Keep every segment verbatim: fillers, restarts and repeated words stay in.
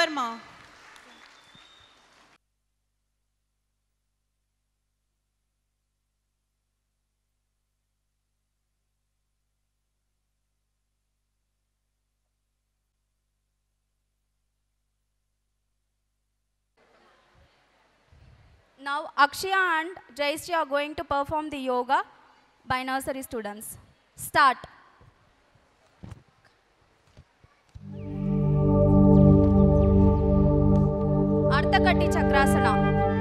சூப்பர்மா. Now Akshaya and Jayashree are going to perform the yoga by nursery students. Start. Ardhakatti Chakrasana.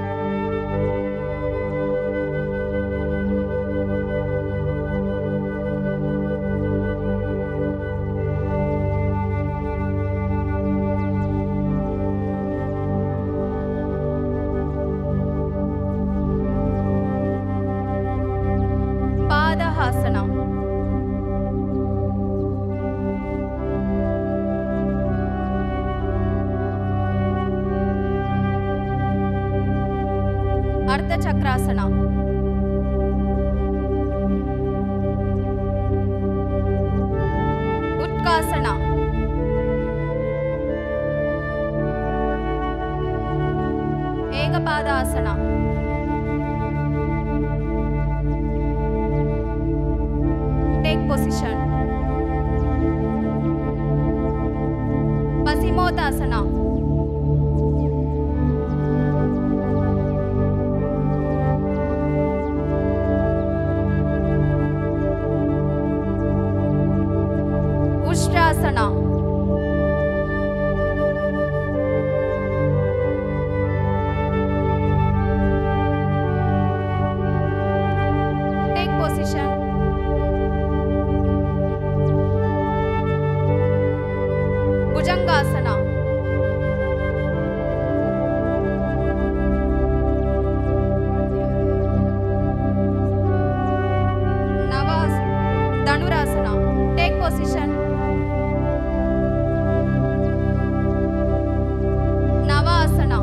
Padahasana. Ardha Chakrasana. Utkasana. Ekapadasana. Take position. Pasimottasana. Ustrasana. Take position. Bhujangasana. Navas Dhanurasana. Take position. Navasana.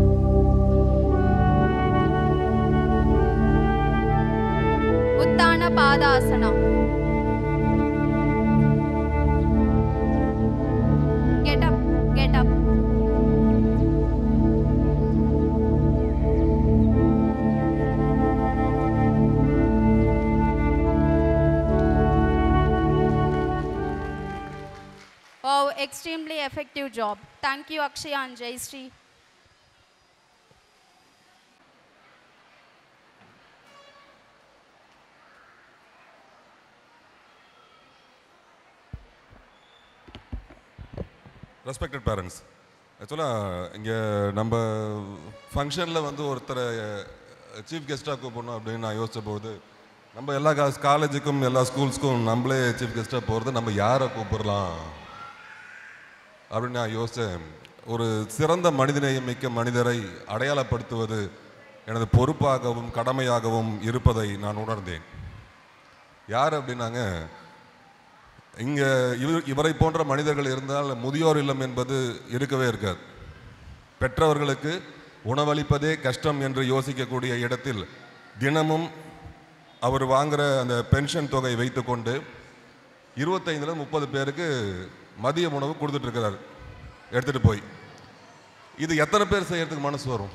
Uttana Padasana. Get up, get up. Wow, extremely effective job. Thank you, Akshaya and Jayashree. Respected parents, ஆக்சுவலாக இங்கே நம்ம ஃபங்க்ஷனில் வந்து ஒருத்தரை chief கெஸ்ட்டாக கூப்பிடணும் அப்படின்னு நான் யோசித்த போது, நம்ம எல்லா காலேஜுக்கும் எல்லா ஸ்கூல்ஸ்க்கும் நம்மளே சீஃப் கெஸ்ட்டாக போகிறது, நம்ம யாரை கூப்பிடலாம் அப்படின்னு நான் யோசித்தேன். ஒரு சிறந்த மனிதநேயம் மிக்க மனிதரை அடையாளப்படுத்துவது எனது பொறுப்பாகவும் கடமையாகவும் இருப்பதை நான் உணர்ந்தேன். யார் அப்படின்னாங்க, இங்கே இவர் இவரை போன்ற மனிதர்கள் இருந்தால் முதியோர் இல்லம் என்பது இருக்கவே இருக்காது. பெற்றவர்களுக்கு உணவளிப்பதே கஷ்டம் என்று யோசிக்கக்கூடிய இடத்தில் தினமும் அவர் வாங்குகிற அந்த பென்ஷன் தொகை வைத்துக்கொண்டு இருபத்தைந்துலேருந்து முப்பது பேருக்கு மதிய உணவு கொடுத்துட்ருக்கிறார் எடுத்துகிட்டு போய். இது எத்தனை பேர் செய்யறதுக்கு மனசு வரும்?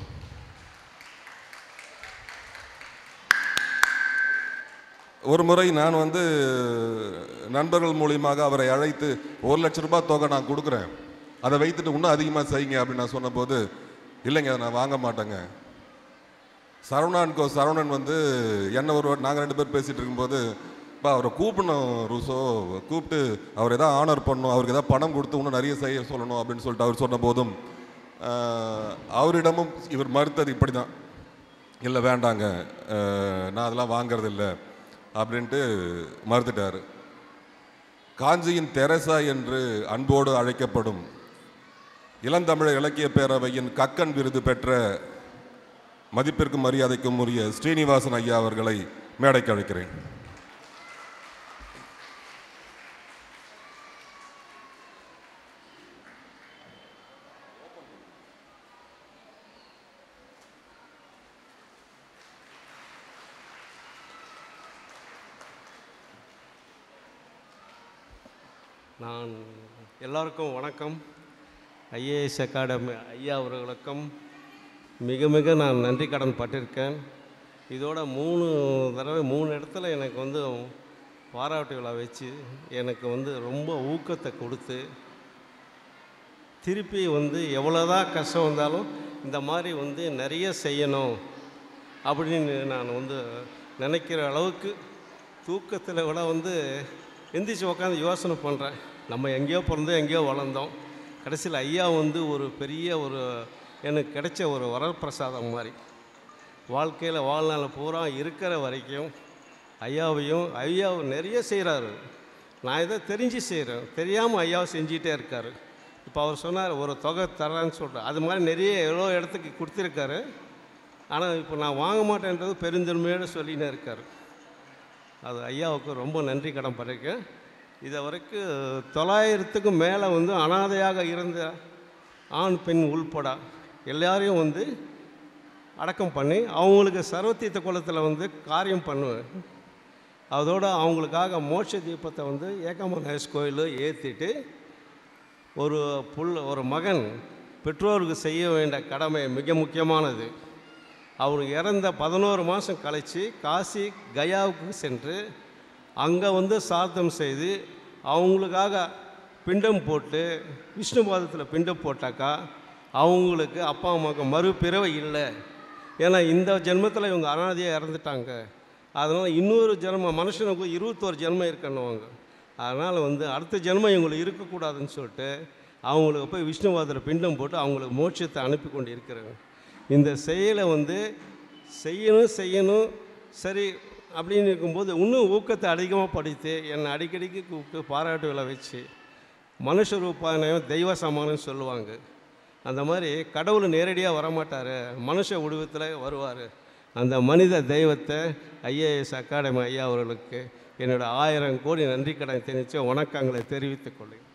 ஒரு முறை நான் வந்து நண்பர்கள் மூலியமாக அவரை அழைத்து ஒரு லட்ச ரூபாய் தொகை நான் கொடுக்குறேன், அதை வைத்துட்டு இன்னும் அதிகமாக செய்யுங்க அப்படின்னு நான் சொன்னபோது, இல்லைங்க அதை நான் வாங்க மாட்டேங்க. சரவணான்கோ சரவணன் வந்து என்ன ஒரு நாங்கள் ரெண்டு பேர் பேசிகிட்டு இருக்கும்போது, இப்போ அவரை கூப்பிடணும் ரூசோ, கூப்பிட்டு அவர் எதாவது ஆனர் பண்ணணும், அவருக்கு எதாவது பணம் கொடுத்து இன்னும் நிறைய செய்ய சொல்லணும் அப்படின்னு சொல்லிட்டு அவர் சொன்ன போதும் அவரிடமும் இவர் மறுத்தது இப்படி தான், இல்லை வேண்டாங்க நான் அதெல்லாம் வாங்கிறது இல்லை அப்படின்ட்டு மறுத்துட்டார். காஞ்சியின் தெரசா என்று அன்போடு அழைக்கப்படும் இளந்தமிழர் இலக்கிய பேரவையின் கக்கன் விருது பெற்ற மதிப்பிற்கும் மரியாதைக்கும் உரிய ஸ்ரீனிவாசன் ஐயா அவர்களை மேடைக்கு அழைக்கிறேன். நான் எல்லாருக்கும் வணக்கம். ஐஏஎஸ் அகாடமி ஐயா அவர்களுக்கும் மிக மிக நான் நன்றி கடன் பட்டிருக்கேன். இதோட மூணு தடவை மூணு இடத்துல எனக்கு வந்து பாராட்டு விழா வச்சு எனக்கு வந்து ரொம்ப ஊக்கத்தை கொடுத்து திருப்பி வந்து எவ்வளோதான் கஷ்டம் வந்தாலும் இந்த மாதிரி வந்து நிறைய செய்யணும் அப்படின்னு நான் வந்து நினைக்கிற அளவுக்கு தூக்கத்தில் விட வந்து எந்திரிச்சு உட்காந்து யோசனை பண்ணுறேன். நம்ம எங்கேயோ பிறந்தோம், எங்கேயோ வளர்ந்தோம். கடைசியில் ஐயா வந்து ஒரு பெரிய ஒரு எனக்கு கிடைச்ச ஒரு வரப்பிரசாதம் மாதிரி வாழ்க்கையில் வாழ்நாள் பூரா இருக்கிற வரைக்கும் ஐயாவையும் ஐயாவை நிறைய செய்கிறாரு. நான் இதை தெரிஞ்சு செய்கிறேன், தெரியாமல் ஐயாவை செஞ்சிகிட்டே இருக்கார். இப்போ அவர் சொன்னார் ஒரு தொகை தரேன்னு சொல்கிறார். அது மாதிரி நிறைய எவ்வளோ இடத்துக்கு கொடுத்துருக்காரு. ஆனால் இப்போ நான் வாங்க மாட்டேன்றது பெருந்தன்மையோடு சொல்லின்னு இருக்கார். அது ஐயாவுக்கு ரொம்ப நன்றி கடன் பட்டிருக்கேன். இதை வரைக்கும் தொள்ளாயிரத்துக்கும் மேலே வந்து அனாதையாக இருந்த ஆண் பெண் உள்பட எல்லாரையும் வந்து அடக்கம் பண்ணி அவங்களுக்கு சர்வத்தீர்த்த குளத்தில் வந்து காரியம் பண்ணுவேன். அதோடு அவங்களுக்காக மோட்ச தீபத்தை வந்து ஏகாம்பரேஸ்வரர் கோயில் ஏற்றிட்டு ஒரு புல் ஒரு மகன் பெற்றோருக்கு செய்ய வேண்டிய கடமை மிக முக்கியமானது. அவர் இறந்த பதினோரு மாதம் கழித்து காசி கயாவுக்கு சென்று அங்கே வந்து சார்த்தம் செய்து அவங்களுக்காக பிண்டம் போட்டு விஷ்ணு பாதத்தில் பிண்டம் போட்டாக்கா அவங்களுக்கு அப்பா அம்மாவுக்கு மறுபிறவை இல்லை. ஏன்னா இந்த ஜென்மத்தில் இவங்க அனாதையாக இறந்துட்டாங்க. அதனால் இன்னொரு ஜென்மம் மனுஷனுக்கு இருபத்தோரு ஜென்மம் இருக்கணுவாங்க. அதனால் வந்து அடுத்த ஜென்மம் இவங்களுக்கு இருக்கக்கூடாதுன்னு சொல்லிட்டு அவங்களுக்கு போய் விஷ்ணுவாதத்தில் பிண்டம் போட்டு அவங்களுக்கு மோட்சத்தை அனுப்பி கொண்டு இருக்கிறாங்க. இந்த செயலை வந்து செய்யணும் செய்யணும் சரி அப்படின்னு இருக்கும்போது இன்னும் ஊக்கத்தை அதிகமாக படித்து என்னை அடிக்கடிக்கு கூப்பிட்டு பாராட்டு விழா வச்சு மனுஷ ரூபாயம் தெய்வ சமானம்னு சொல்லுவாங்க. அந்த மாதிரி கடவுள் நேரடியாக வரமாட்டார், மனுஷ உருவத்தில் வருவார். அந்த மனித தெய்வத்தை ஐஏஎஸ் அகாடமி ஐயா அவர்களுக்கு என்னோடய ஆயிரம் கோடி நன்றி கடன் தெரிவித்து வணக்கங்களை தெரிவித்துக் கொள்ளுங்கள்.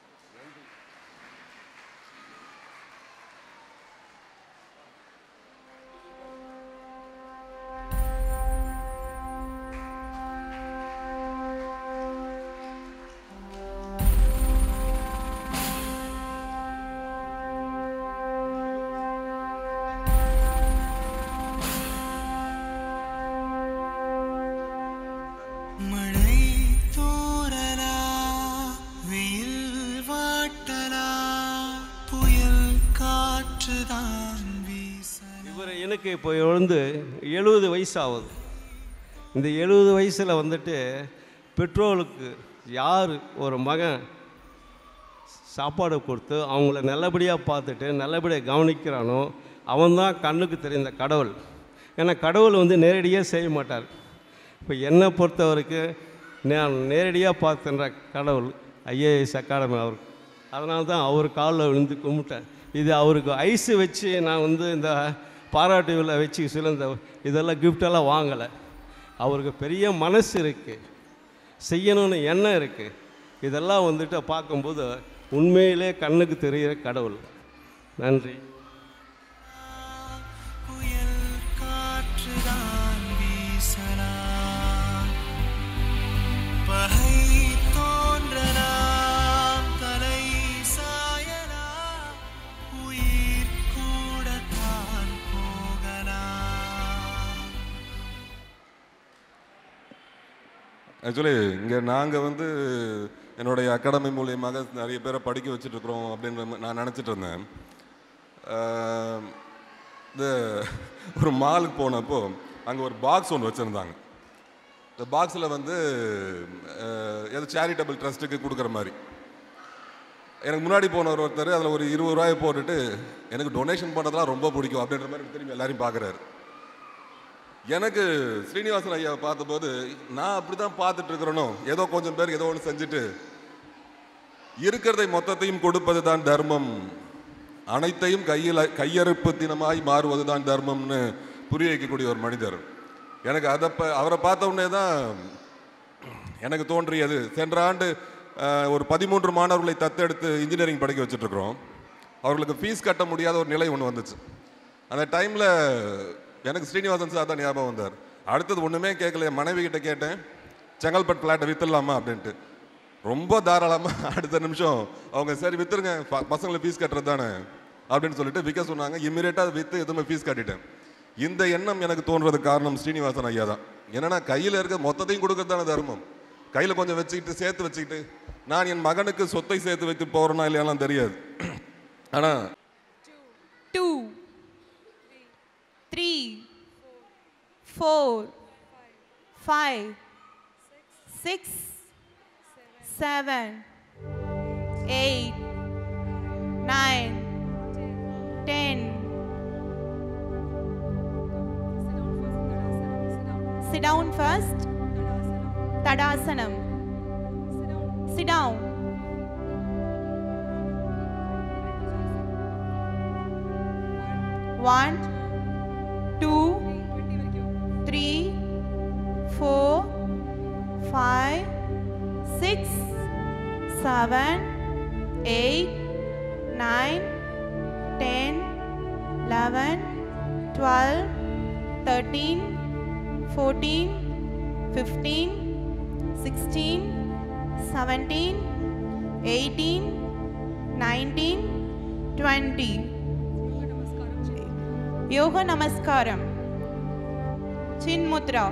இவர் எனக்கு இப்போ வந்து எழுபது வயசு ஆகுது. இந்த எழுபது வயசில் வந்துட்டு பெற்றோருக்கு யார் ஒரு மகன் சாப்பாடு கொடுத்து அவங்கள நல்லபடியாக பார்த்துட்டு நல்லபடியாக கவனிக்கிறானோ அவன்தான் கண்ணுக்கு தெரிந்த கடவுள். ஏன்னா கடவுள் வந்து நேரடியாக செய்ய மாட்டார். இப்போ என்னை பொறுத்த வரைக்கும் நான் நேரடியாக பார்த்துன்ற கடவுள் ஐஏஎஸ் அகாடமி அவர். அதனால தான் அவர் காலில் விழுந்து கும்பிட்டேன். இது அவருக்கு ஐஸு வச்சு நான் வந்து இந்த பாராட்டு விழா வச்சு சில இந்த இதெல்லாம் கிஃப்டெல்லாம் வாங்கலை. அவருக்கு பெரிய மனசு இருக்குது, செய்யணும்னு எண்ணம் இருக்குது. இதெல்லாம் வந்துட்டு பார்க்கும்போது உண்மையிலே கண்ணுக்கு தெரிகிற கடவுள். நன்றி. ஆக்சுவலி இங்கே நாங்கள் வந்து என்னுடைய அகாடமி மூலியமாக நிறைய பேரை படிக்க வச்சுட்ருக்குறோம் அப்படின்ற நான் நினச்சிட்டு இருந்தேன். இந்த ஒரு மாலுக்கு போனப்போ அங்கே ஒரு பாக்ஸ் ஒன்று வச்சுருந்தாங்க. இந்த பாக்ஸில் வந்து ஏதோ சேரிட்டபிள் ட்ரஸ்ட்டுக்கு கொடுக்குற மாதிரி. எனக்கு முன்னாடி போனவர் ஒருத்தர் அதில் ஒரு இருபது ரூபாயை போட்டுட்டு எனக்கு டொனேஷன் பண்ணுறதுலாம் ரொம்ப பிடிக்கும் அப்படின்ற மாதிரி திரும்பி எல்லாரையும் பார்க்குறாரு. எனக்கு ஸ்ரீனிவாசன் ஐயாவை பார்த்தபோது நான் அப்படி தான் பார்த்துட்டு இருக்கிறேனோ, ஏதோ கொஞ்சம் பேர் ஏதோ ஒன்று செஞ்சுட்டு இருக்கிறதை மொத்தத்தையும் கொடுப்பது தான் தர்மம், அனைத்தையும் கையில் கையறுப்பு தினமாய் மாறுவது தான் தர்மம்னு புரிய வைக்கக்கூடிய ஒரு மனிதர். எனக்கு அதை ப அவரை பார்த்த உடனே தான் எனக்கு தோன்றியது. சென்ற ஆண்டு ஒரு பதிமூன்று மாணவர்களை தத்தெடுத்து இன்ஜினியரிங் படிக்க வச்சுட்ருக்குறோம். அவர்களுக்கு ஃபீஸ் கட்ட முடியாத ஒரு நிலை ஒன்று வந்துச்சு. அந்த டைமில் எனக்கு ஸ்ரீனிவாசன் சார் தான் ஞாபகம் வந்தார். அடுத்தது ஒன்றுமே கேட்கல, என் மனைவி கிட்ட கேட்டேன், செங்கல்பட்டு ஃப்ளாட்டை விற்றுலாமா அப்படின்ட்டு. ரொம்ப தாராளமாக அடுத்த நிமிஷம் அவங்க சரி விற்றுருங்க பசங்களை ஃபீஸ் கட்டுறது தானே அப்படின்னு சொல்லிட்டு விற்க சொன்னாங்க. இம்மிடியேட்டாக விற்று எதுவுமே ஃபீஸ் கட்டிட்டேன். இந்த எண்ணம் எனக்கு தோன்றதுக்கு காரணம் ஸ்ரீனிவாசன் ஐயா தான். என்னன்னா கையில் இருக்க மொத்தத்தையும் கொடுக்கறது தானே தர்மம். கையில் கொஞ்சம் வச்சுக்கிட்டு சேர்த்து வச்சுக்கிட்டு நான் என் மகனுக்கு சொத்தை சேர்த்து வைத்து போகிறேன்னா இல்லையாலாம் தெரியாது. ஆனால் two three four five six seven eight nine ten. Sit down first. Tadasanam. Sit down. One, two, three, four, five, six, seven, eight, nine, ten, eleven, twelve, thirteen, fourteen, fifteen, sixteen, seventeen, eighteen, nineteen, twenty. Yoga Namaskaram. Chin Mudra.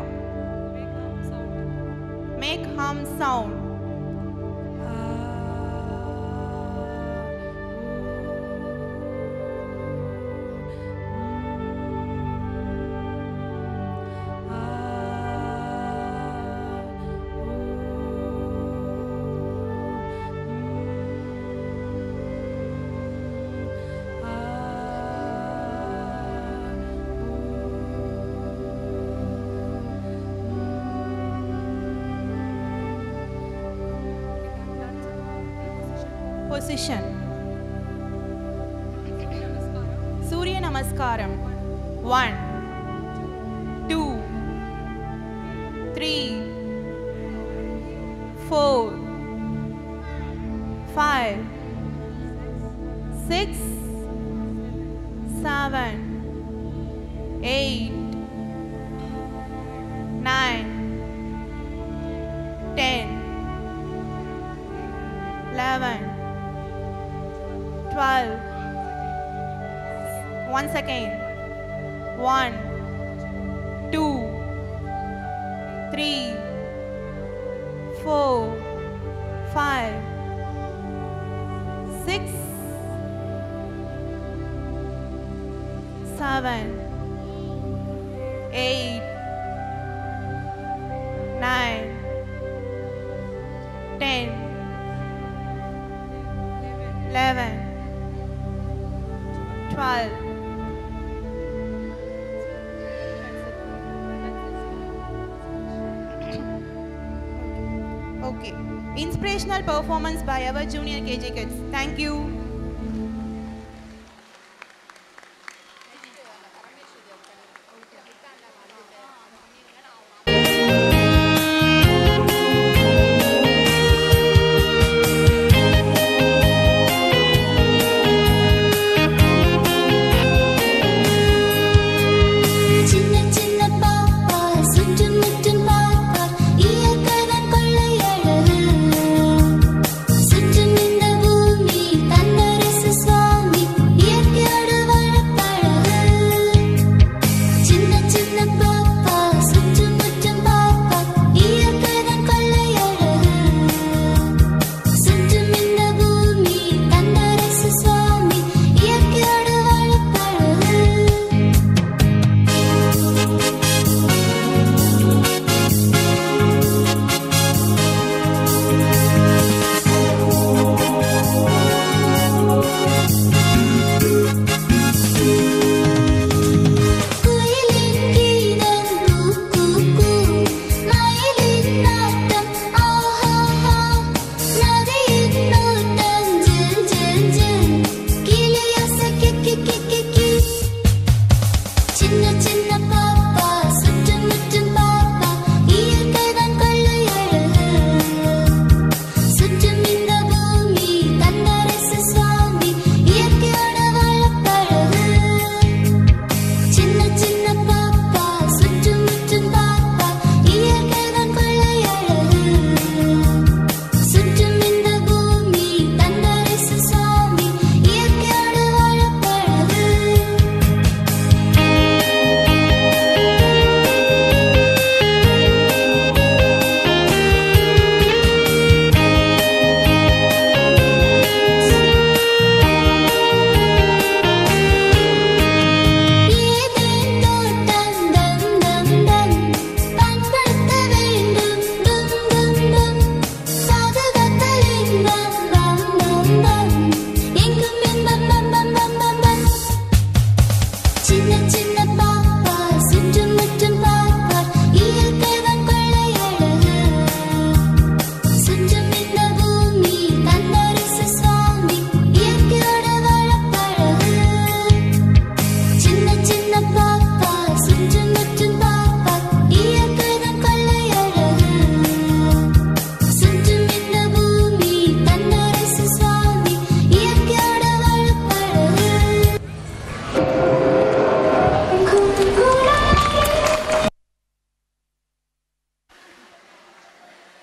Make hum sound. Position. Surya Namaskaram. One, two, three, four, five, six, seven, eight, nine, ten, eleven, twelve. One second. One, two, three, four, five, six, seven, eight, nine, ten, eleven, twelve. Okay. Inspirational performance by our junior K G kids. Thank you. சின்ன சின்ன பாப்பா சுற்றும் முற்றும் பார்ப்பார் இயற்கைதான் கொள்ளை அழகு சுற்றும் இந்த பூமி தந்த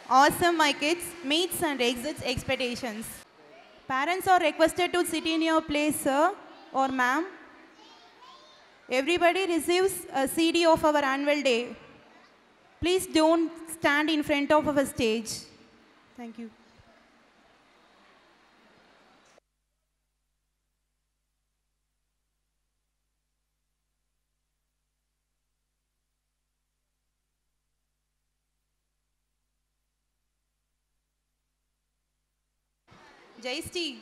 Awesome, my kids. Meets and exits expectations. Parents are requested to sit in your place, sir or ma'am. Everybody receives a C D of our annual day. Please don't stand in front of our stage. Thank you. Jaisti.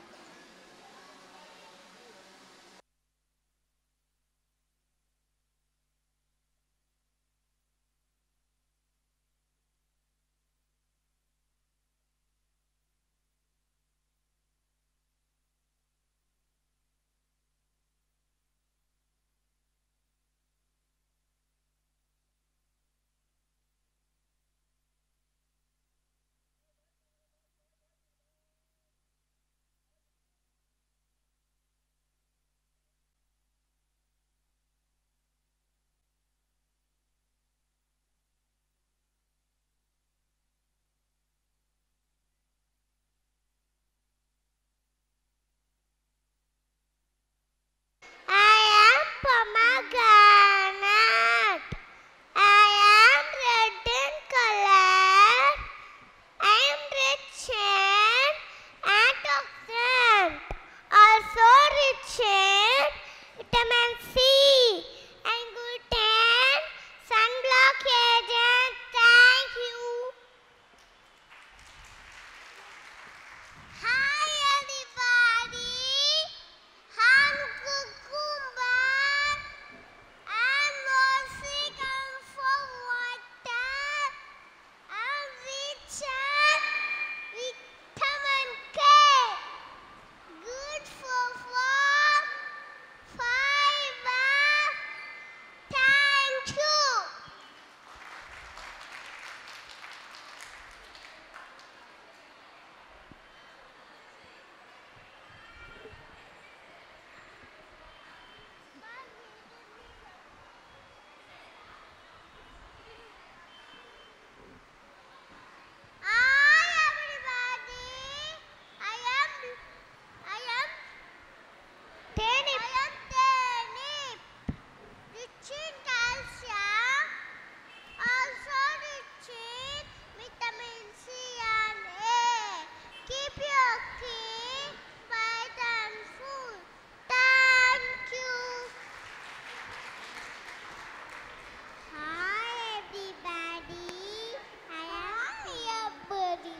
I am pomegranate. I am red in color. I am rich in antioxidant. Also rich in vitamin C and gluten, sunblock agent. Thank you. Hi everybody. Hankukumban and Mosikan for water and rich in vitamin K. Good for form, fiber. Thank you. Hi everybody. I am I am Tenip. I am Tenip. Rich in calcium, also rich in vitamin C and A. Keep your skin bright and full. Thank you. Hi everybody. I am your buddy.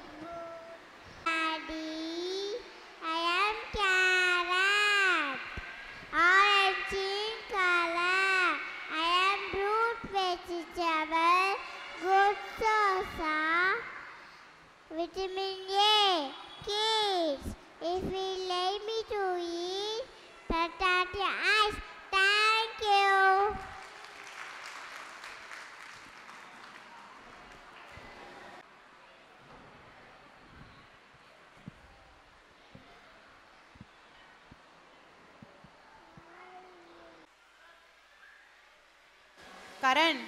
Daddy, I am carrot. Orange in color. I am root vegetable. Good salsa. Vitamin A. Kids, if you like me to eat potato ice, thank you. Karan.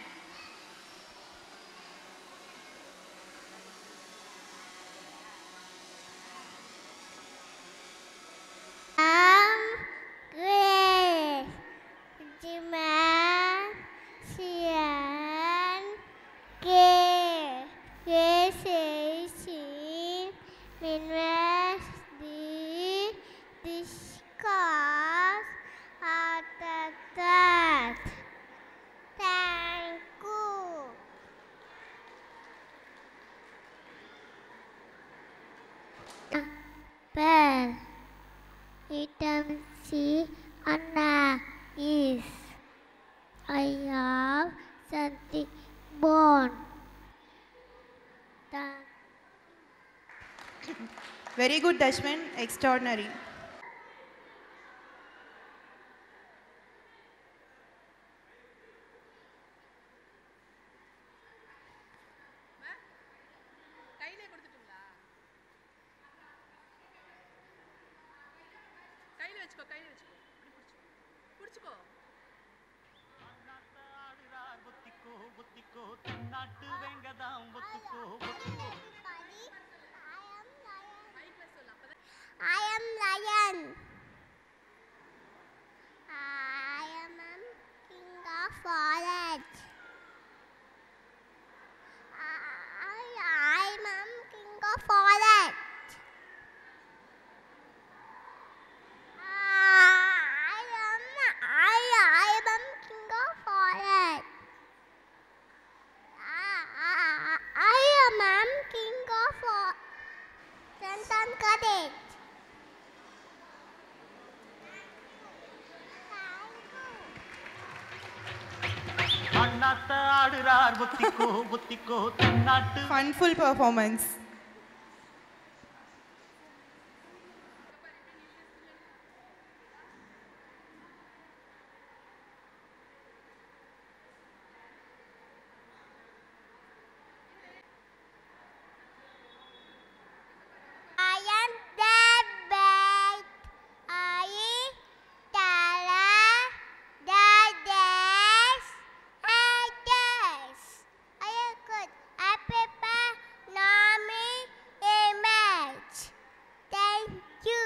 I'm great. Demand, Sian, K, K, C, Minus, D, discuss, after that. Thank you. Apple. Vitamin C Anna is. I have something born. Thank Very good, Dashman. Extraordinary. கையிலே கொடுத்துட்டுங்களா? கையில வச்சுக்கோ, கையில வச்சுக்கோ. இப்படி பிடிச்சுக்கோ. பிடிச்சுக்கோ. புத்திக்கோ புத்திக்கோ தென்னாட்டு வெங்கதாம் புத்திக்கோ புத்திக்கோ forest. I am king of forest. I am I I am king of forest. I am king of forest. Santan Kadej. Annaatthe ஆடுறார் புத்திக்கோ புத்திக்கோ தன்னாட்டு Funful performance. I am the best. I Tala the dash and dash. I am good. I prepare Nami image. Thank you.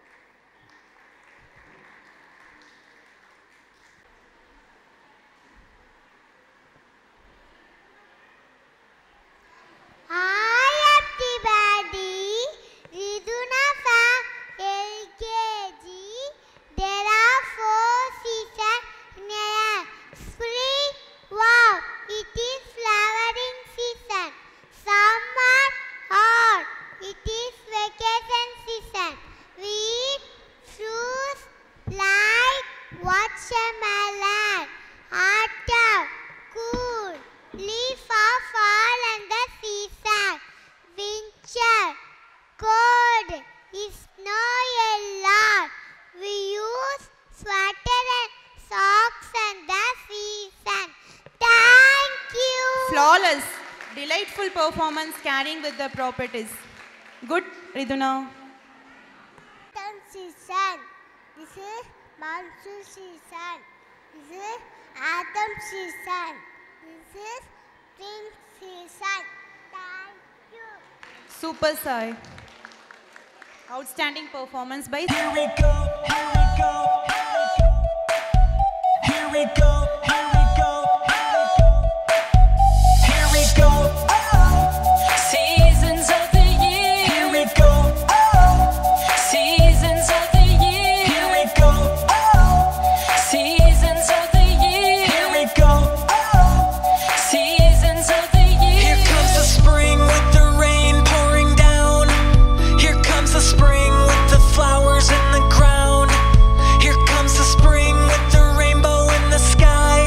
Hi everybody, Riduna from L K G. There are four seasons in a year. Spring, wow, it is flowering season. Summer, hot, it is vacation season. We eat fruits like watermelon. Autumn, cool, leaf of fall and the season. Winter, cold, is snow a lot. We use sweater and socks and the season. Thank you. Flawless. Delightful performance carrying with the properties. Good, Riduna. Autumn season. This is monsoon season. This is autumn season. This is spring season. Thank you. Super Sai. Outstanding performance by Here we go, here we go, here we go, here we go, here we go, Seasons of the year. here we go, Seasons of the year. here we go, Seasons of the year. here we go. Seasons of the year. Here comes the spring with the rain pouring down. Here comes the spring with the flowers in the ground. Here comes the spring with the rainbow in the sky.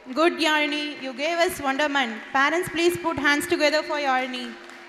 Good, Yarni. You gave us wonderment. Parents, please put hands together for Yarni.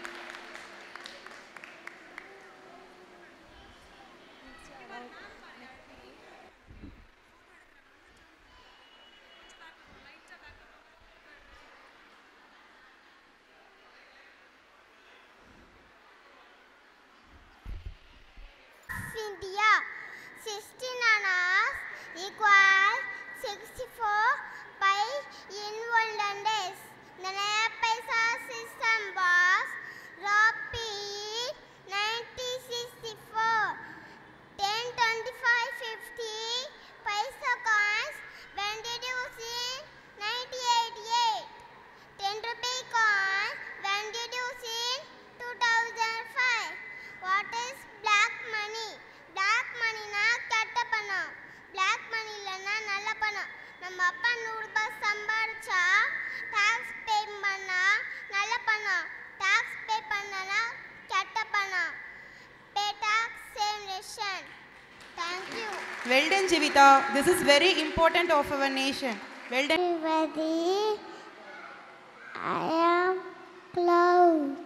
India. sixteen annas equal sixty-four pi in olden days. The naya paisa system was rapid nineteen sixty-four. ten, twenty-five, fifty paisa coins when introduced in nineteen eighty-eight. ten rupee coins when introduced in two thousand five. What is black money? Black money na கெட்ட பணம். Black money இல்லனா நல்ல பணம். நம்ம அப்பா நூறு ரூபாய் சம்பாரிச்சா tax பே பண்ணா நல்ல பணம். டாக்ஸ் பே பண்ணனா கெட்ட பணம். Pay tax, save nation. Thank you. Well done, Jivita. This is very important of our nation. Well done. Everybody, I am cloud.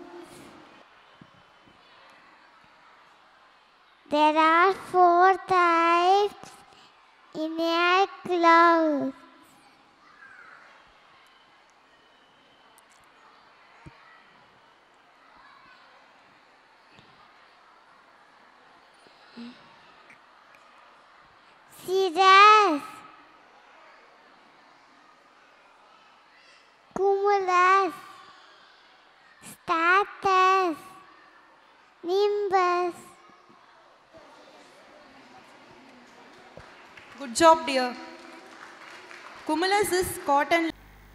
There are four types in a cloud. Cirrus, cumulus, stratus, nimbus. Good job, dear. Cumulus is cotton.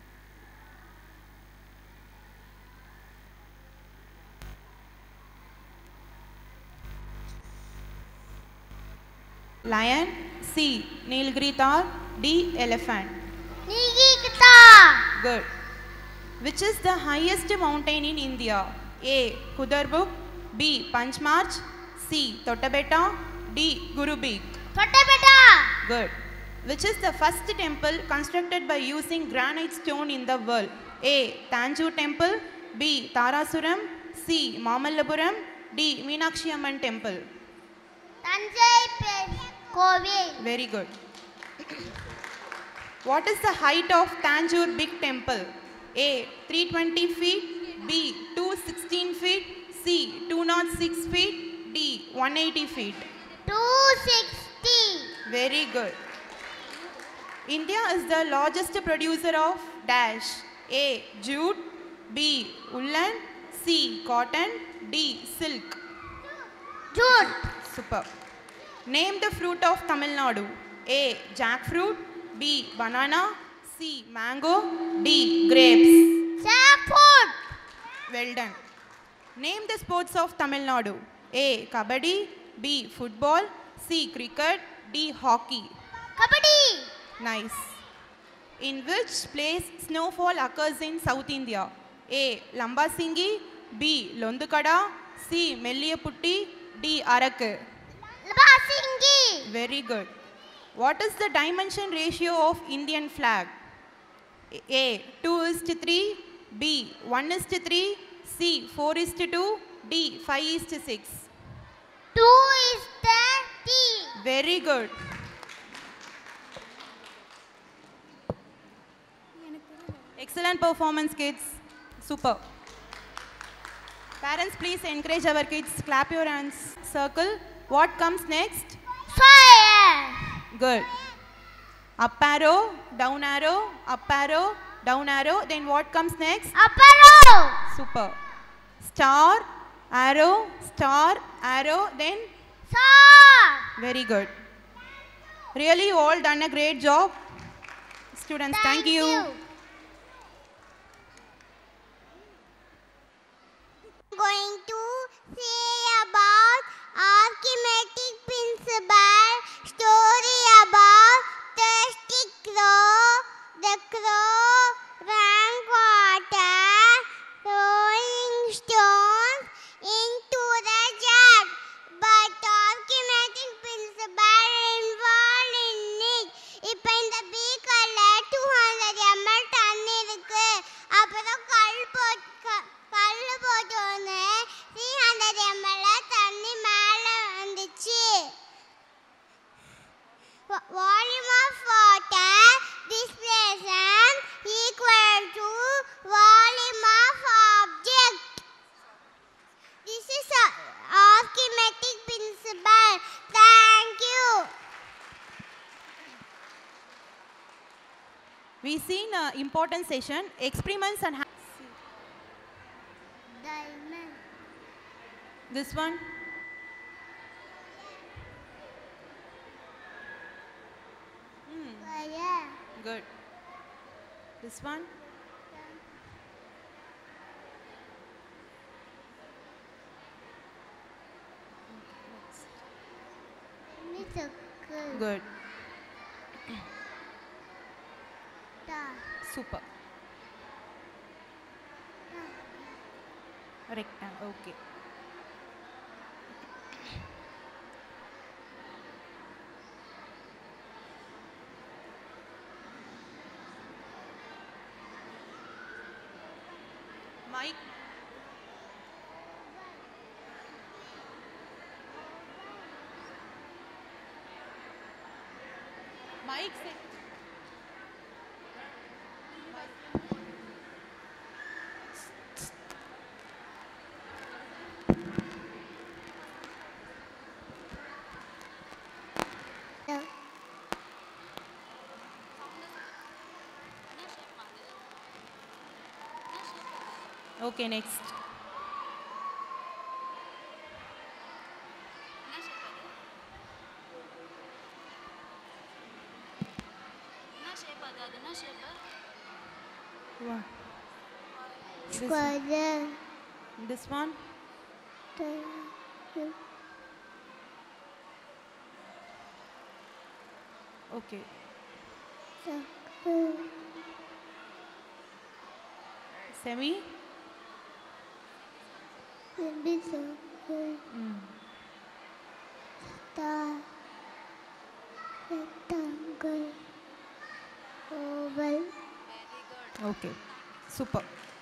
Lion. C. Nilgiri D. Elephant. Nilgiri. Good. Which is the highest mountain in India? A. Kudarbuk. B. Panchmarch. C. Tottabetta. D. Gurubik. Tottabetta. Good. Which is the first temple constructed by using granite stone in the world? A. Tanjore Temple. B. Tarasuram. C. Mamallapuram. D. Meenakshi Amman Temple. Tanjai Kovil. Very good. What is the height of Tanjore Big Temple? A. three hundred twenty feet. B. two hundred sixteen feet. C. two hundred six feet. D. one hundred eighty feet. two hundred sixty. Very good. India is the largest producer of dash. A. Jute. B. Woolen. C. Cotton. D. Silk. Jute. Super. Name the fruit of Tamil Nadu. A. Jackfruit. B. Banana. C. Mango. D. Grapes. Jackfruit. Well done. Name the sports of Tamil Nadu. A. Kabaddi. B. Football. C. Cricket. D. Hockey. Kabaddi. Nice. In which place snowfall occurs in South India? A. Lambasingi. B. Londukada. C. Melliyaputti. D. Arakku. Lambasingi. Very good. What is the dimension ratio of Indian flag? A. two is to three. B. one is to three. C. four is to two. D. five is to six. two is thirty. Very good. Excellent performance, kids. Super. Parents, please encourage our kids. Clap your hands. Circle. What comes next? Fire. Good. Up arrow, down arrow, up arrow, down arrow. Then what comes next? Up arrow. Super. Star, arrow, star, arrow. Then? Star. Very good. Really, you all done a great job. Students, thank, Thank you. you. Going to say about arithmetic principle, story about thirsty crow. The crow ran water, rolling stones into the jug, but arithmetic principle involved in it. இப்போ இந்த பீக்கர்ல two hundred milliliters We seen an important session, experiments and ha- Diamond. this one. Fire. Good. This one. Circle. Good. Star. Super. Rectangle. Okay. Mike. Mike, say. Yeah. Okay, next. One. This, Square. this one. Diamond. Okay. Circle. Semi. Semicircle. Mm. Star. Rectangle. Oval. Okay. Super.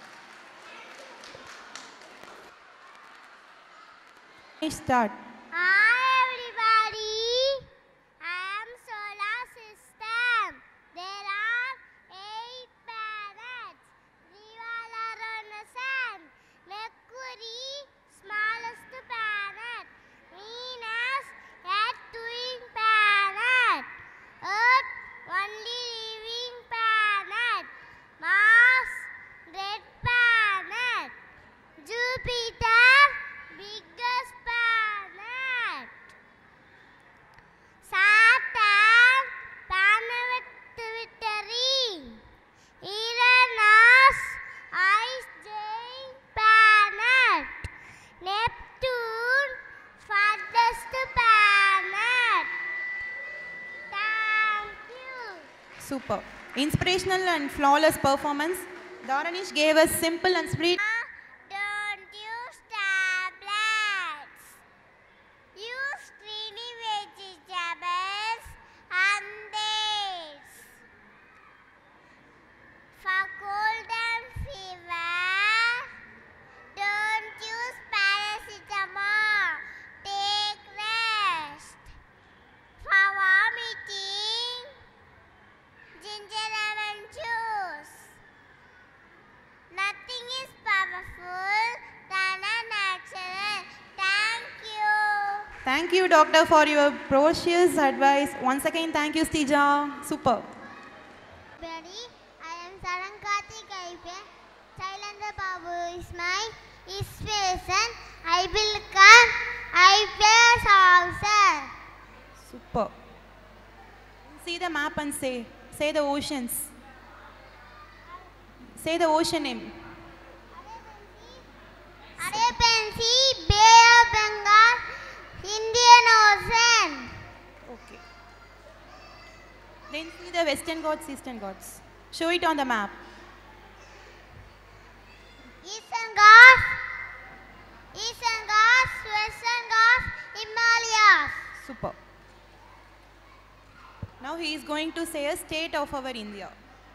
Start. Hi everybody. I am solar system. There are eight planets. Revolve around the sun. Mercury, smallest planet. Venus, a twin planet. Earth, only living planet. Mars, red planet. Jupiter, biggest planet. Saturn, planet with a ring. Uranus, ice giant planet. Neptune, farthest planet. Thank you. Super. Inspirational and flawless performance. Dharanish gave us simple and sweet. Don't use tablets. Use creamy vegetables and dates. For cold and fever, don't use paracetamol. Take rest. For vomiting, ginger lemon juice. Nothing is powerful than a natural. Thank you. Thank you, doctor, for your precious advice. Once again, thank you, Stija. Super. Everybody, I am Sarankati Kaipe. Shailendra Babu is my inspiration. I will come. I play officer. Super. See the map and say. Say the oceans. Say the ocean name. Arabian Sea, Bay of Bengal, Indian Ocean. Okay. Then see the Western Ghats, Eastern Ghats. Show it on the map. Eastern Ghats, Eastern Ghats, Western Ghats, Himalayas. Super. Now he is going to say a state of our India.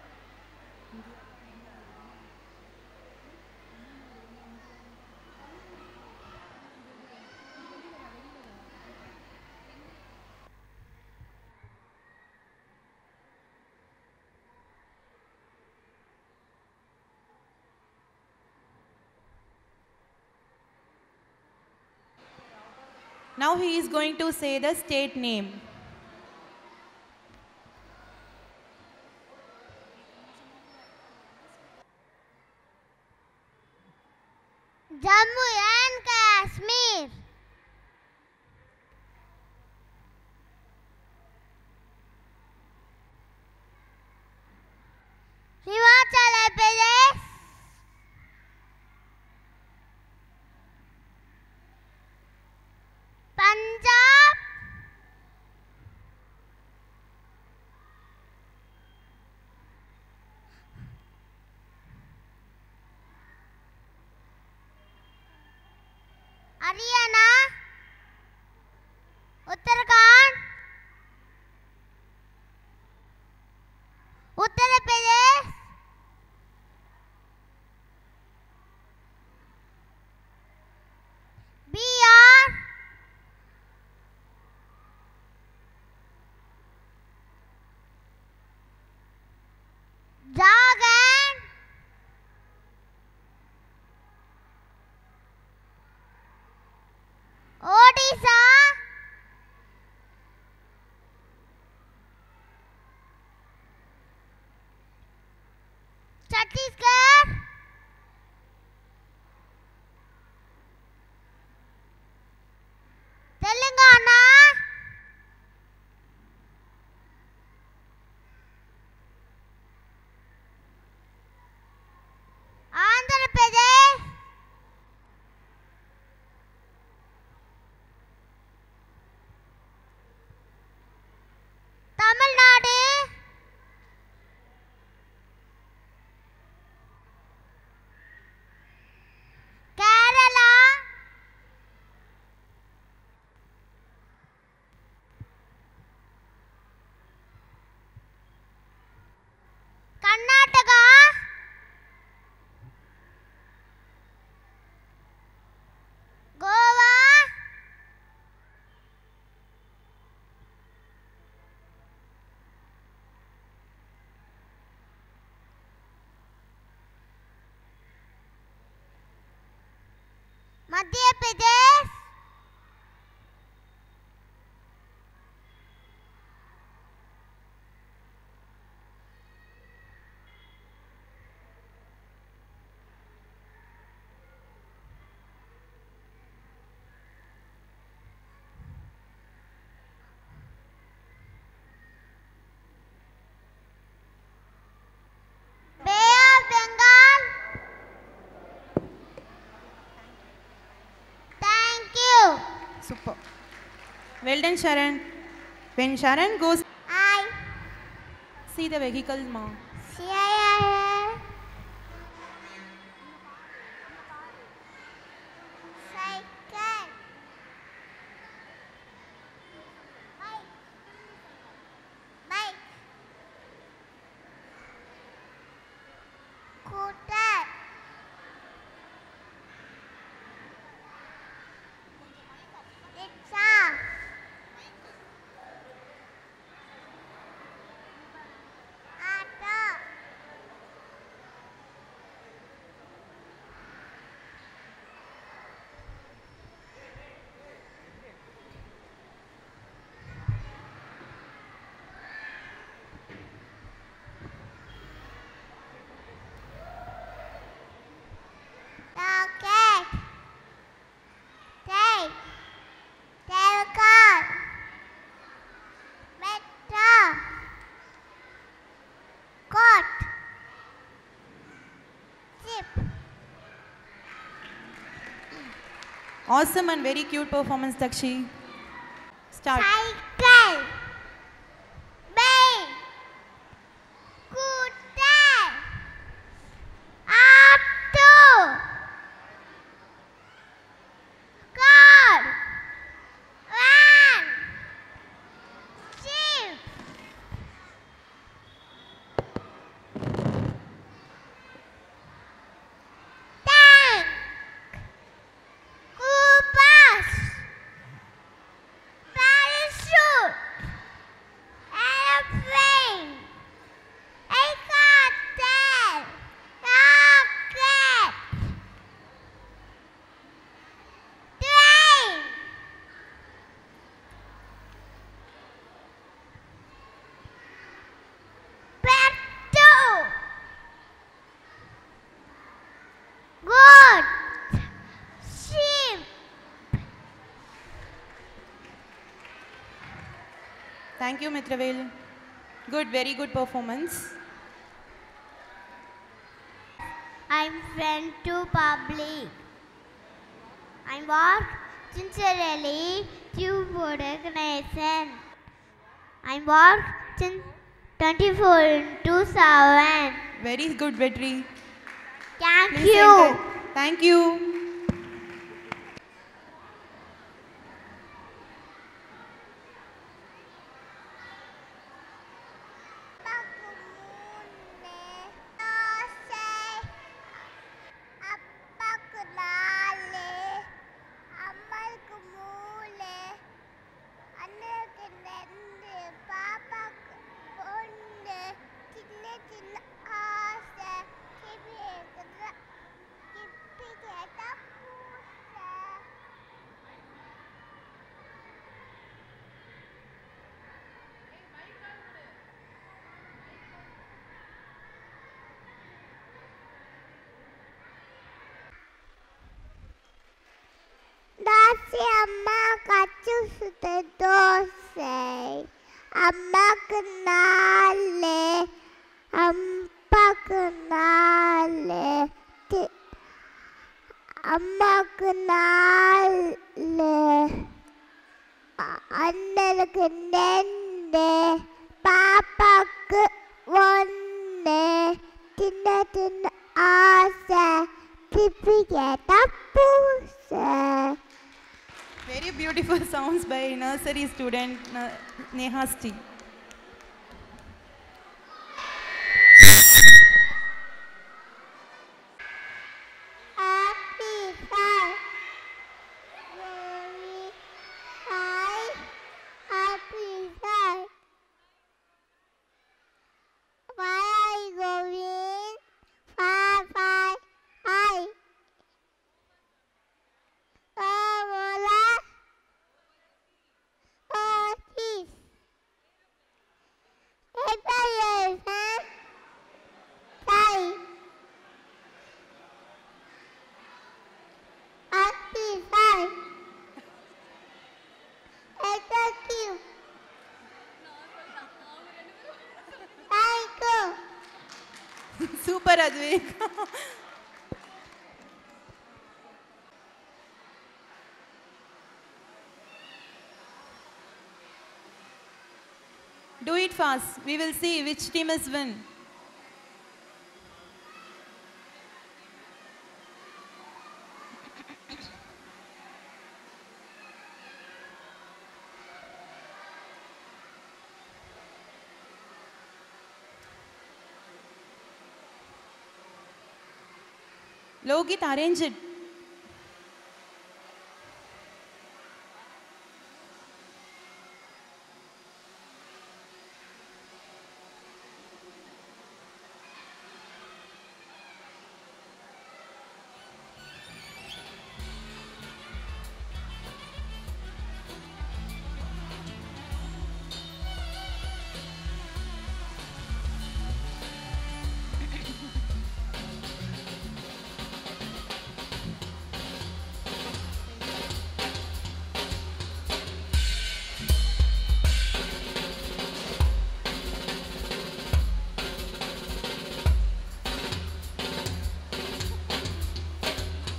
Now he is going to say the state name. Jammu and Kashmir. Himachal Pradesh. Punjab. Haryana. Uttarakhand. Uttar Pradesh. Bihar. Jharkhand. Odisha. Chhattisgarh. Telangana. Andhra Pradesh. Tamil Nadu. Kerala. Karnataka. Goa. Madhya Pradesh. Bay of Bengal. Thank you. Super. Well done, Sharon. When Sharon goes, I see the vehicle, ma. see I cycle. Bike. Bike. Scooter. Rickshaw. Auto. Rocket. Train. Telecar. Metro. Court. Jeep. Awesome and very cute performance, Dakshi. Start. Cycle. Bike. Scooter. Auto. Car. Van. Jeep. Tank. School bus. Parachute. Thank you, Mitravel. Good, very good performance. I'm friend to public. I work sincerely to recognition. I work since twenty-four into seven. Very good, Vetri. Thank Please you. enter. Thank you. அப்பாக்கு நாலு, அம்மாவுக்கு மூணு, அண்ணனுக்கு ரெண்டு, பாப்பாக்கு ஒன்று, சின்ன சின்ன ஆசை, கிப்பி கேட்டா கிப்பி கேட்டா பூசை. தோசை அம்மா கச்சு சுத்த தோசை அம்மாக்கு நாலு அப்பாக்கு நாலு தி- அம்மாக்கு நாலு அ- அண்ணனுக்கு ரெண்டு பாப்பாக்கு ஒன்று சின்ன சின்ன ஆசை கிப்பி கேட்டா பூசை. Very beautiful sounds by nursery student Na- Nehasti. Happy five. Very high. Happy five. Why are you going? Five, five, high. Formula. Oh, cheese. Elephant. Five. Happy five. Thank you. Thank you. Super, Advik. Do it fast. We will see which team is win. Logit, arrange it.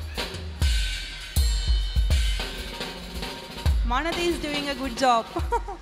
Manati is doing a good job.